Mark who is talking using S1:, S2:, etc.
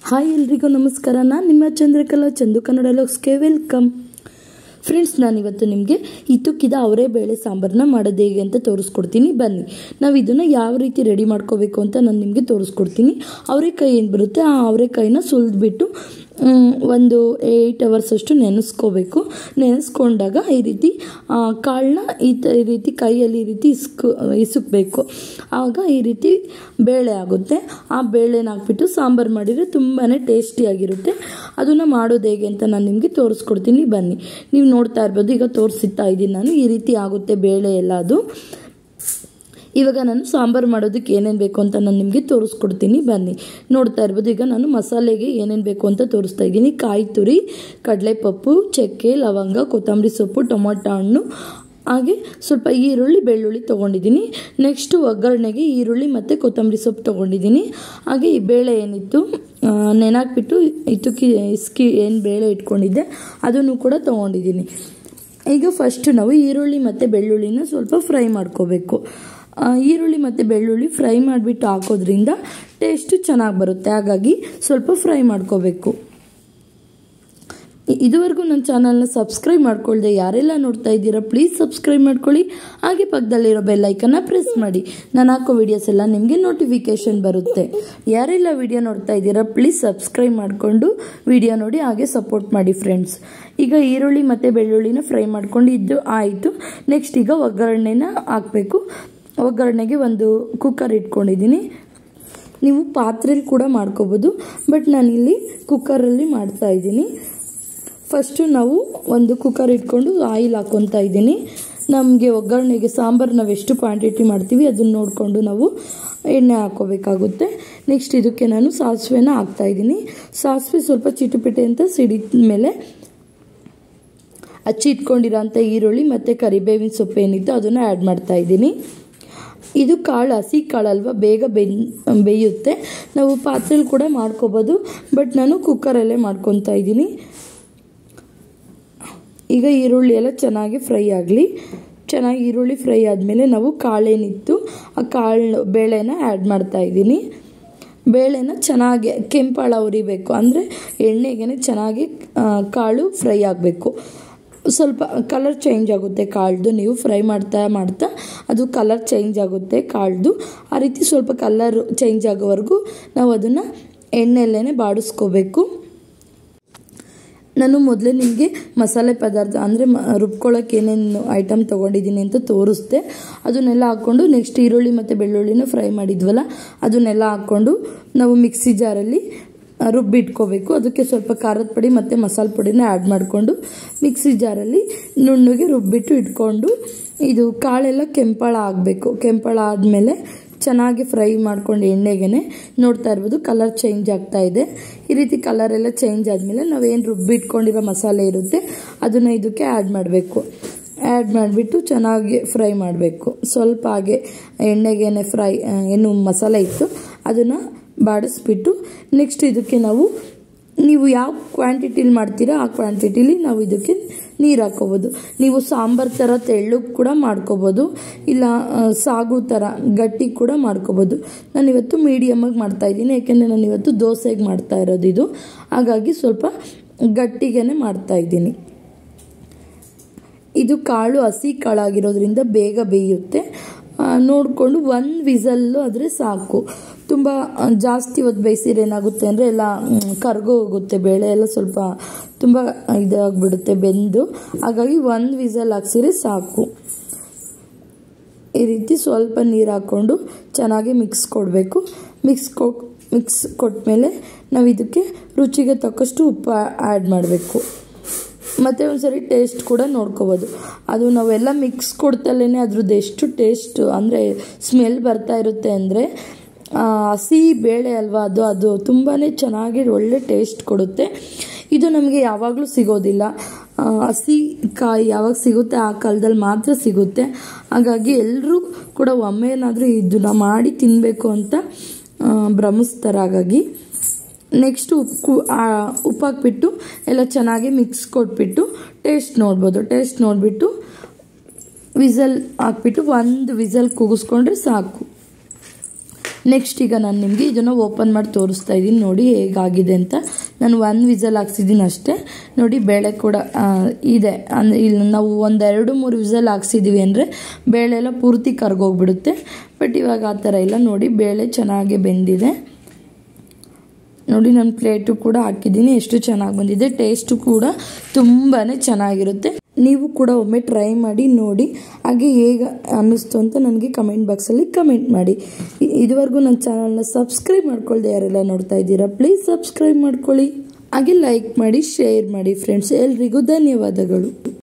S1: Hi ಎಲ್ರಿಗೂ ನಮಸ್ಕಾರ. ನಾನು ನಿಮ್ಮ ಚಂದ್ರಕಲಾ ಚಂದು ಕನ್ನಡ ವ್ಲಾಗ್ಸ್ಗೆ ವೆಲ್ಕಮ್. ಫ್ರೆಂಡ್ಸ್, ನಾನಿವತ್ತು ನಿಮಗೆ ಹithakida ಅವರೇ ಬೇಳೆ ಸಾಂಬಾರನ್ನ ಮಾಡೋದು ಹೇಗೆ ಅಂತ ತೋರಿಸ್ಕೊಡ್ತೀನಿ. ಬನ್ನಿ, ನಾವು ಇದನ್ನು ಯಾವ ರೀತಿ ರೆಡಿ ಮಾಡ್ಕೋಬೇಕು ಅಂತ ನಾನು ನಿಮಗೆ ತೋರಿಸ್ಕೊಡ್ತೀನಿ. ಅವರೆಕಾಯಿ ಏನು ಬರುತ್ತೆ, ಆ ಅವರೆಕಾಯಿನ ಸುಲಿದ್ಬಿಟ್ಟು ಒಂದು 8 hours ಅಷ್ಟು ನೆನೆಸ್ಕೋಬೇಕು. ನೆನೆಸ್ಕೊಂಡಾಗ ಈ ರೀತಿ ಕಾಳನ್ನ ಈ ರೀತಿ ಕೈಯಲ್ಲಿ ಈ ರೀತಿ ಇಸುಕಬೇಕು. ಆಗ ಈ ರೀತಿ ಬೇಳೆ ಆಗುತ್ತೆ. ಆ ಬೇಳೆನ ಹಾಕ್ಬಿಟ್ಟು ಸಾಂಬಾರು ಮಾಡಿದರೆ ತುಂಬಾ ಟೇಸ್ಟಿಯಾಗಿರುತ್ತೆ. ಅದನ್ನು ಮಾಡೋದು ಹೇಗೆ ಅಂತ ನಾನು ನಿಮಗೆ ತೋರಿಸ್ಕೊಡ್ತೀನಿ. ಬನ್ನಿ, ನೀವು ನೋಡ್ತಾ ಇರ್ಬೋದು, ಈಗ ತೋರಿಸ್ತಾ ಇದ್ದೀನಿ ನಾನು. ಈ ರೀತಿ ಆಗುತ್ತೆ ಬೇಳೆ ಎಲ್ಲ. ಅದು ಇವಾಗ ನಾನು ಸಾಂಬಾರು ಮಾಡೋದಕ್ಕೆ ಏನೇನು ಬೇಕು ಅಂತ ನಾನು ನಿಮಗೆ ತೋರಿಸ್ಕೊಡ್ತೀನಿ. ಬನ್ನಿ, ನೋಡ್ತಾ ಇರ್ಬೋದು. ಈಗ ನಾನು ಮಸಾಲೆಗೆ ಏನೇನು ಬೇಕು ಅಂತ ತೋರಿಸ್ತಾ ಇದ್ದೀನಿ. ಕಾಯಿ ತುರಿ, ಕಡಲೆಪಪ್ಪು, ಚಕ್ಕೆ, ಲವಂಗ, ಕೊತ್ತಂಬರಿ ಸೊಪ್ಪು, ಟೊಮೊಟೊ ಹಣ್ಣು, ಹಾಗೆ ಸ್ವಲ್ಪ ಈರುಳ್ಳಿ, ಬೆಳ್ಳುಳ್ಳಿ ತೊಗೊಂಡಿದ್ದೀನಿ. ನೆಕ್ಸ್ಟು ಒಗ್ಗರಣೆಗೆ ಈರುಳ್ಳಿ ಮತ್ತು ಕೊತ್ತಂಬರಿ ಸೊಪ್ಪು ತೊಗೊಂಡಿದ್ದೀನಿ. ಹಾಗೆ ಈ ಬೇಳೆ ಏನಿತ್ತು ನೆನಾಕ್ಬಿಟ್ಟು ಇಸ್ಕಿ ಏನು ಬೇಳೆ ಇಟ್ಕೊಂಡಿದ್ದೆ ಅದನ್ನು ಕೂಡ ತೊಗೊಂಡಿದ್ದೀನಿ. ಈಗ ಫಸ್ಟು ನಾವು ಈರುಳ್ಳಿ ಮತ್ತು ಬೆಳ್ಳುಳ್ಳಿನ ಸ್ವಲ್ಪ ಫ್ರೈ ಮಾಡ್ಕೋಬೇಕು. ಈರುಳ್ಳಿ ಮತ್ತು ಬೆಳ್ಳುಳ್ಳಿ ಫ್ರೈ ಮಾಡಿಬಿಟ್ಟು ಹಾಕೋದ್ರಿಂದ ಟೇಸ್ಟು ಚೆನ್ನಾಗಿ ಬರುತ್ತೆ. ಹಾಗಾಗಿ ಸ್ವಲ್ಪ ಫ್ರೈ ಮಾಡ್ಕೋಬೇಕು. ಇದುವರೆಗೂ ನನ್ನ ಚಾನಲ್ನ ಸಬ್ಸ್ಕ್ರೈಬ್ ಮಾಡ್ಕೊಳ್ದೆ ಯಾರೆಲ್ಲ ನೋಡ್ತಾ ಇದ್ದೀರಾ ಪ್ಲೀಸ್ ಸಬ್ಸ್ಕ್ರೈಬ್ ಮಾಡ್ಕೊಳ್ಳಿ. ಹಾಗೆ ಪಕ್ಕದಲ್ಲಿರೋ ಬೆಲ್ ಐಕನ್ನ ಪ್ರೆಸ್ ಮಾಡಿ. ನಾನು ಹಾಕೋ ವಿಡಿಯೋಸ್ ಎಲ್ಲ ನಿಮಗೆ ನೋಟಿಫಿಕೇಶನ್ ಬರುತ್ತೆ. ಯಾರೆಲ್ಲ ವಿಡಿಯೋ ನೋಡ್ತಾ ಇದ್ದೀರಾ ಪ್ಲೀಸ್ ಸಬ್ಸ್ಕ್ರೈಬ್ ಮಾಡಿಕೊಂಡು ವಿಡಿಯೋ ನೋಡಿ, ಹಾಗೆ ಸಪೋರ್ಟ್ ಮಾಡಿ ಫ್ರೆಂಡ್ಸ್. ಈಗ ಈರುಳ್ಳಿ ಮತ್ತು ಬೆಳ್ಳುಳ್ಳಿನ ಫ್ರೈ ಮಾಡ್ಕೊಂಡು ಇದ್ದು ಆಯಿತು. ನೆಕ್ಸ್ಟ್ ಈಗ ಒಗ್ಗರಣೆನ ಹಾಕಬೇಕು. ಒಗ್ಗರಣೆಗೆ ಒಂದು ಕುಕ್ಕರ್ ಇಟ್ಕೊಂಡಿದ್ದೀನಿ. ನೀವು ಪಾತ್ರೆಯಲ್ಲಿ ಕೂಡ ಮಾಡ್ಕೋಬೋದು, ಬಟ್ ನಾನಿಲ್ಲಿ ಕುಕ್ಕರಲ್ಲಿ ಮಾಡ್ತಾ ಇದ್ದೀನಿ. ಫಸ್ಟು ನಾವು ಒಂದು ಕುಕ್ಕರ್ ಇಟ್ಕೊಂಡು ಆಯಿಲ್ ಹಾಕ್ಕೊತಾ ಇದ್ದೀನಿ. ನಮಗೆ ಒಗ್ಗರಣೆಗೆ ಸಾಂಬಾರು ನಾವು ಎಷ್ಟು ಕ್ವಾಂಟಿಟಿ ಮಾಡ್ತೀವಿ ಅದನ್ನು ನೋಡಿಕೊಂಡು ನಾವು ಎಣ್ಣೆ ಹಾಕ್ಕೋಬೇಕಾಗುತ್ತೆ. ನೆಕ್ಸ್ಟ್ ಇದಕ್ಕೆ ನಾನು ಸಾಸಿವೆನ ಹಾಕ್ತಾಯಿದ್ದೀನಿ. ಸಾಸಿವೆ ಸ್ವಲ್ಪ ಚಿಟುಪಿಟೆ ಅಂತ ಸಿಡಿದ ಮೇಲೆ ಹಚ್ಚಿ ಇಟ್ಕೊಂಡಿರೋಂಥ ಈರುಳ್ಳಿ ಮತ್ತು ಕರಿಬೇವಿನ ಸೊಪ್ಪು ಏನಿತ್ತು ಅದನ್ನು ಆ್ಯಡ್ ಮಾಡ್ತಾ ಇದ್ದೀನಿ. ಇದು ಕಾಳು ಹಸಿ ಕಾಳಲ್ವ, ಬೇಗ ಬೇಯುತ್ತೆ. ನಾವು ಪಾತ್ರೆಯಲ್ಲಿ ಕೂಡ ಮಾಡ್ಕೋಬೋದು, ಬಟ್ ನಾನು ಕುಕ್ಕರಲ್ಲೇ ಮಾಡ್ಕೊತಾ ಇದ್ದೀನಿ. ಈಗ ಈರುಳ್ಳಿ ಎಲ್ಲ ಚೆನ್ನಾಗಿ ಫ್ರೈ ಆಗಲಿ. ಚೆನ್ನಾಗಿ ಈರುಳ್ಳಿ ಫ್ರೈ ಆದಮೇಲೆ ನಾವು ಕಾಳೇನಿತ್ತು ಆ ಕಾಳು ಬೇಳೆನ ಆ್ಯಡ್ ಮಾಡ್ತಾ ಇದ್ದೀನಿ. ಬೇಳೆನ ಚೆನ್ನಾಗಿ ಕೆಂಪಾಳ ಉರಿಬೇಕು, ಅಂದರೆ ಎಣ್ಣೆಗೆ ಚೆನ್ನಾಗಿ ಕಾಳು ಫ್ರೈ ಆಗಬೇಕು. ಸ್ವಲ್ಪ ಕಲರ್ ಚೇಂಜ್ ಆಗುತ್ತೆ ಕಾಳ್ದು. ನೀವು ಫ್ರೈ ಮಾಡ್ತಾ ಮಾಡ್ತಾ ಅದು ಕಲರ್ ಚೇಂಜ್ ಆಗುತ್ತೆ ಕಾಳ್ದು. ಆ ರೀತಿ ಸ್ವಲ್ಪ ಕಲರ್ ಚೇಂಜ್ ಆಗೋವರೆಗೂ ನಾವು ಅದನ್ನು ಎಣ್ಣೆಯಲ್ಲೇ ಬಾಡಿಸ್ಕೋಬೇಕು. ನಾನು ಮೊದಲೇ ನಿಮಗೆ ಮಸಾಲೆ ಪದಾರ್ಥ ಅಂದರೆ ರುಬ್ಕೊಳ್ಳೋಕೆ ಏನೇನು ಐಟಮ್ ತೊಗೊಂಡಿದ್ದೀನಿ ಅಂತ ತೋರಿಸ್ದೆ. ಅದನ್ನೆಲ್ಲ ಹಾಕ್ಕೊಂಡು ನೆಕ್ಸ್ಟ್ ಈರುಳ್ಳಿ ಮತ್ತು ಬೆಳ್ಳುಳ್ಳಿನ ಫ್ರೈ ಮಾಡಿದ್ವಲ್ಲ ಅದನ್ನೆಲ್ಲ ಹಾಕ್ಕೊಂಡು ನಾವು ಮಿಕ್ಸಿ ಜಾರಲ್ಲಿ ರುಬ್ಬಿಟ್ಕೋಬೇಕು. ಅದಕ್ಕೆ ಸ್ವಲ್ಪ ಖಾರದ ಪುಡಿ ಮತ್ತು ಮಸಾಲೆ ಪುಡಿನ ಆ್ಯಡ್ ಮಾಡಿಕೊಂಡು ಮಿಕ್ಸಿ ಜಾರಲ್ಲಿ ನುಣ್ಣಗೆ ರುಬ್ಬಿಟ್ಟು ಇಟ್ಕೊಂಡು ಇದು ಕಾಳೆಲ್ಲ ಕೆಂಪಾಳ ಆಗಬೇಕು. ಕೆಂಪಾಳ ಆದಮೇಲೆ ಚೆನ್ನಾಗಿ ಫ್ರೈ ಮಾಡ್ಕೊಂಡು ಎಣ್ಣೆಗೆ ನೋಡ್ತಾ ಇರ್ಬೋದು ಕಲರ್ ಚೇಂಜ್ ಆಗ್ತಾ ಇದೆ. ಈ ರೀತಿ ಕಲರೆಲ್ಲ ಚೇಂಜ್ ಆದಮೇಲೆ ನಾವೇನು ರುಬ್ಬಿಟ್ಕೊಂಡಿರೋ ಮಸಾಲೆ ಇರುತ್ತೆ ಅದನ್ನು ಇದಕ್ಕೆ ಆ್ಯಡ್ ಮಾಡಬೇಕು. ಆ್ಯಡ್ ಮಾಡಿಬಿಟ್ಟು ಚೆನ್ನಾಗಿ ಫ್ರೈ ಮಾಡಬೇಕು. ಸ್ವಲ್ಪ ಹಾಗೆ ಎಣ್ಣೆಗೆ ಫ್ರೈ ಏನು ಮಸಾಲೆ ಇತ್ತು ಅದನ್ನು ಬಾಡಿಸ್ಬಿಟ್ಟು ನೆಕ್ಸ್ಟ್ ಇದಕ್ಕೆ ನೀವು ಯಾವ ಕ್ವಾಂಟಿಟಿಲಿ ಮಾಡ್ತೀರಾ ಆ ಕ್ವಾಂಟಿಟಿಲಿ ನಾವು ಇದಕ್ಕೆ ನೀರು ಹಾಕ್ಕೋಬೋದು. ನೀವು ಸಾಂಬಾರು ಥರ ತೆಳ್ಳಗೆ ಕೂಡ ಮಾಡ್ಕೋಬೋದು, ಇಲ್ಲ ಸಾಗು ಥರ ಗಟ್ಟಿ ಕೂಡ ಮಾಡ್ಕೋಬೋದು. ನಾನಿವತ್ತು ಮೀಡಿಯಮಾಗಿ ಮಾಡ್ತಾಯಿದ್ದೀನಿ, ಯಾಕೆಂದರೆ ನಾನಿವತ್ತು ದೋಸೆಗೆ ಮಾಡ್ತಾ ಇರೋದು ಇದು. ಹಾಗಾಗಿ ಸ್ವಲ್ಪ ಗಟ್ಟಿಗೆ ಮಾಡ್ತಾಯಿದ್ದೀನಿ. ಇದು ಕಾಳು ಹಸಿ ಕಾಳಾಗಿರೋದ್ರಿಂದ ಬೇಗ ಬೇಯುತ್ತೆ. ನೋಡಿಕೊಂಡು 1 ವಿಸಲ್ಲು ಆದರೆ ಸಾಕು. ತುಂಬ ಜಾಸ್ತಿ ಹೊತ್ತು ಬೇಯಿಸಿದ್ರೆ ಏನಾಗುತ್ತೆ ಅಂದರೆ ಎಲ್ಲ ಕರ್ಗೋಗುತ್ತೆ, ಬೇಳೆ ಎಲ್ಲ ಸ್ವಲ್ಪ ತುಂಬ ಇದಾಗಿಬಿಡುತ್ತೆ ಬೆಂದು. ಹಾಗಾಗಿ 1 ವಿಸಲ್ ಹಾಕ್ಸಿದ್ರೆ ಸಾಕು. ಈ ರೀತಿ ಸ್ವಲ್ಪ ನೀರು ಹಾಕ್ಕೊಂಡು ಚೆನ್ನಾಗಿ ಮಿಕ್ಸ್ ಕೊಡಬೇಕು. ಮಿಕ್ಸ್ ಕೊಟ್ಟಮೇಲೆ ನಾವು ಇದಕ್ಕೆ ರುಚಿಗೆ ತಕ್ಕಷ್ಟು ಉಪ್ಪು ಆ್ಯಡ್ ಮಾಡಬೇಕು. ಮತ್ತು ಒಂದ್ಸರಿ ಟೇಸ್ಟ್ ಕೂಡ ನೋಡ್ಕೋಬೋದು. ಅದು ನಾವೆಲ್ಲ ಮಿಕ್ಸ್ ಕೊಡ್ತಲೇ ಅದ್ರದ್ದು ಎಷ್ಟು ಟೇಸ್ಟ್ ಅಂದರೆ ಸ್ಮೆಲ್ ಬರ್ತಾ ಇರುತ್ತೆ ಅಂದರೆ ಹಸಿ ಬೇಳೆ ಅಲ್ವಾ, ಅದು ತುಂಬಾ ಚೆನ್ನಾಗಿ ಒಳ್ಳೆ ಟೇಸ್ಟ್ ಕೊಡುತ್ತೆ. ಇದು ನಮಗೆ ಯಾವಾಗಲೂ ಸಿಗೋದಿಲ್ಲ. ಹಸಿ ಕಾಯಿ ಯಾವಾಗ ಸಿಗುತ್ತೆ ಆ ಕಾಲದಲ್ಲಿ ಮಾತ್ರ ಸಿಗುತ್ತೆ. ಹಾಗಾಗಿ ಎಲ್ಲರೂ ಕೂಡ ಒಮ್ಮೆನಾದರೂ ಇದನ್ನು ಮಾಡಿ ತಿನ್ನಬೇಕು ಅಂತ ಭ್ರಮಿಸ್ತಾರೆ. ಹಾಗಾಗಿ ನೆಕ್ಸ್ಟ್ ಉಪ್ಪು ಹಾಕ್ಬಿಟ್ಟು ಎಲ್ಲ ಚೆನ್ನಾಗಿ ಮಿಕ್ಸ್ ಕೊಟ್ಬಿಟ್ಟು ಟೇಸ್ಟ್ ನೋಡ್ಬೋದು. ಟೇಸ್ಟ್ ನೋಡಿಬಿಟ್ಟು ವಿಸಲ್ ಹಾಕ್ಬಿಟ್ಟು 1 ವಿಸಲ್ ಕೂಗಿಸ್ಕೊಂಡ್ರೆ ಸಾಕು. ನೆಕ್ಸ್ಟ್ ಈಗ ನಾನು ನಿಮಗೆ ಇದನ್ನು ಓಪನ್ ಮಾಡಿ ತೋರಿಸ್ತಾ ಇದ್ದೀನಿ, ನೋಡಿ ಹೇಗಾಗಿದೆ ಅಂತ. ನಾನು 1 ವಿಸಲ್ ಹಾಕ್ಸಿದ್ದೀನಿ ಅಷ್ಟೇ. ನೋಡಿ ಬೇಳೆ ಕೂಡ ಇದೆ, ಅಂದರೆ ಇಲ್ಲಿ ನಾವು 1-2-3 ವಿಸಲ್ ಹಾಕ್ಸಿದ್ದೀವಿ ಅಂದರೆ ಬೇಳೆ ಎಲ್ಲ ಪೂರ್ತಿ ಕರ್ಗೋಗ್ಬಿಡುತ್ತೆ. ಬಟ್ ಇವಾಗ ಆ ಥರ ಇಲ್ಲ, ನೋಡಿ ಬೇಳೆ ಚೆನ್ನಾಗಿ ಬೆಂದಿದೆ. ನೋಡಿ ನಾನು ಪ್ಲೇಟು ಕೂಡ ಹಾಕಿದ್ದೀನಿ, ಎಷ್ಟು ಚೆನ್ನಾಗಿ ಬಂದಿದೆ. ಟೇಸ್ಟು ಕೂಡ ತುಂಬಾ ಚೆನ್ನಾಗಿರುತ್ತೆ. ನೀವು ಕೂಡ ಒಮ್ಮೆ ಟ್ರೈ ಮಾಡಿ ನೋಡಿ, ಹಾಗೆ ಹೇಗೆ ಅನ್ನಿಸ್ತು ಅಂತ ನನಗೆ ಕಮೆಂಟ್ ಬಾಕ್ಸಲ್ಲಿ ಕಮೆಂಟ್ ಮಾಡಿ. ಇದುವರೆಗೂ ನನ್ನ ಚಾನಲ್ನ ಸಬ್ಸ್ಕ್ರೈಬ್ ಮಾಡ್ಕೊಳ್ದೆ ಯಾರೆಲ್ಲ ನೋಡ್ತಾ ಇದ್ದೀರಾ, ಪ್ಲೀಸ್ ಸಬ್ಸ್ಕ್ರೈಬ್ ಮಾಡ್ಕೊಳ್ಳಿ. ಹಾಗೆ ಲೈಕ್ ಮಾಡಿ, ಶೇರ್ ಮಾಡಿ ಫ್ರೆಂಡ್ಸ್. ಎಲ್ರಿಗೂ ಧನ್ಯವಾದಗಳು.